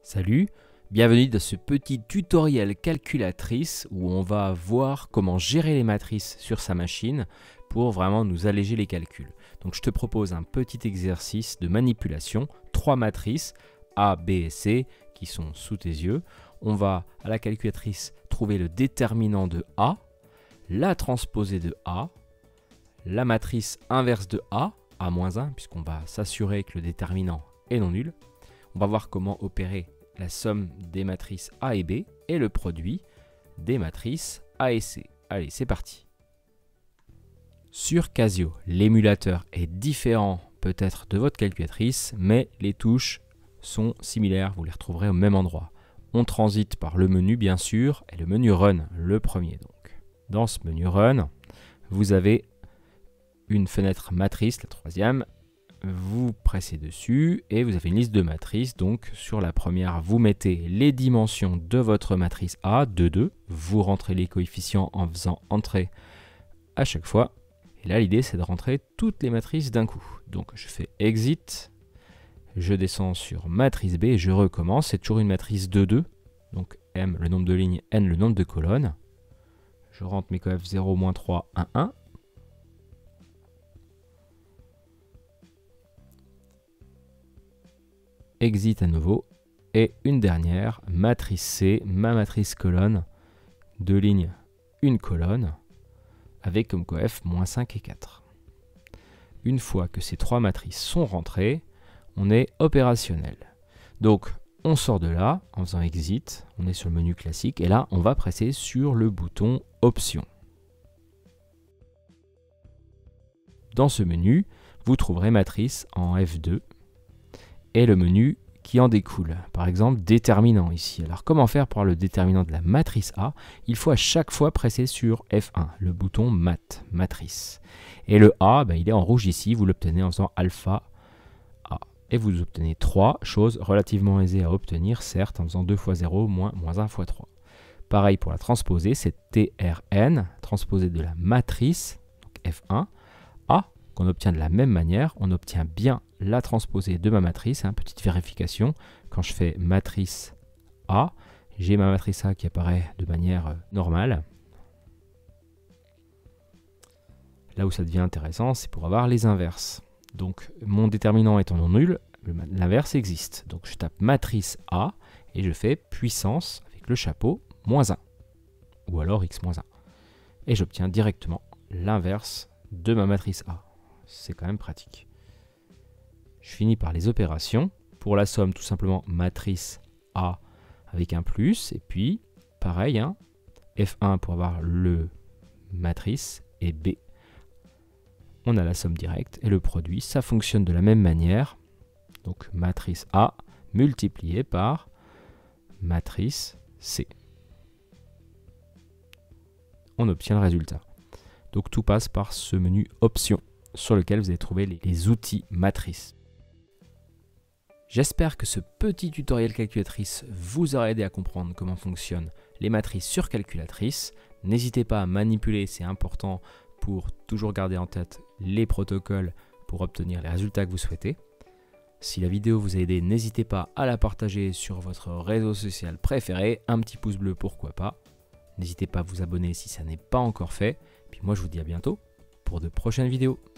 Salut, bienvenue dans ce petit tutoriel calculatrice où on va voir comment gérer les matrices sur sa machine pour vraiment nous alléger les calculs. Donc je te propose un petit exercice de manipulation, 3 matrices A, B et C qui sont sous tes yeux. On va à la calculatrice trouver le déterminant de A, la transposée de A, la matrice inverse de A, A-1, puisqu'on va s'assurer que le déterminant est non nul. On va voir comment opérer la somme des matrices A et B et le produit des matrices A et C. Allez, c'est parti. Sur Casio, l'émulateur est différent peut-être de votre calculatrice, mais les touches sont similaires, vous les retrouverez au même endroit. On transite par le menu bien sûr, et le menu Run, le premier donc. Dans ce menu Run, vous avez une fenêtre matrice, la troisième. Vous pressez dessus et vous avez une liste de matrices. Donc sur la première, vous mettez les dimensions de votre matrice A, 2, 2. Vous rentrez les coefficients en faisant entrer à chaque fois. Et là, l'idée, c'est de rentrer toutes les matrices d'un coup. Donc je fais Exit, je descends sur matrice B et je recommence. C'est toujours une matrice 2, 2. Donc M, le nombre de lignes, N, le nombre de colonnes. Je rentre mes coefs 0, moins 3, 1, 1. Exit à nouveau, et une dernière, matrice C, ma matrice colonne, 2 lignes, une colonne, avec comme coef moins 5 et 4. Une fois que ces 3 matrices sont rentrées, on est opérationnel. Donc on sort de là en faisant Exit, on est sur le menu classique, et là on va presser sur le bouton Options. Dans ce menu, vous trouverez matrice en F2, et le menu qui en découle. Par exemple, déterminant ici. Alors comment faire pour avoir le déterminant de la matrice A? Il faut à chaque fois presser sur F1, le bouton Mat, matrice. Et le A, il est en rouge ici, vous l'obtenez en faisant alpha A. Et vous obtenez 3 choses relativement aisées à obtenir, certes, en faisant 2 fois 0, moins 1 fois 3. Pareil pour la transposée, c'est TRN, transposée de la matrice, donc F1, A, qu'on obtient de la même manière, on obtient bien la transposée de ma matrice, petite vérification, quand je fais matrice A, j'ai ma matrice A qui apparaît de manière normale. Là où ça devient intéressant, c'est pour avoir les inverses. Donc mon déterminant étant non nul, l'inverse existe. Donc je tape matrice A et je fais puissance avec le chapeau moins 1, ou alors x moins 1. Et j'obtiens directement l'inverse de ma matrice A. C'est quand même pratique. Je finis par les opérations. Pour la somme, tout simplement matrice A avec un plus. Et puis, pareil, F1 pour avoir le matrice et B. On a la somme directe et le produit. Ça fonctionne de la même manière. Donc, matrice A multiplié par matrice C. On obtient le résultat. Donc, tout passe par ce menu Options, sur lequel vous allez trouver les outils matrices. J'espère que ce petit tutoriel calculatrice vous aura aidé à comprendre comment fonctionnent les matrices sur calculatrice. N'hésitez pas à manipuler, c'est important pour toujours garder en tête les protocoles pour obtenir les résultats que vous souhaitez. Si la vidéo vous a aidé, n'hésitez pas à la partager sur votre réseau social préféré. Un petit pouce bleu, pourquoi pas. N'hésitez pas à vous abonner si ça n'est pas encore fait. Puis moi je vous dis à bientôt pour de prochaines vidéos.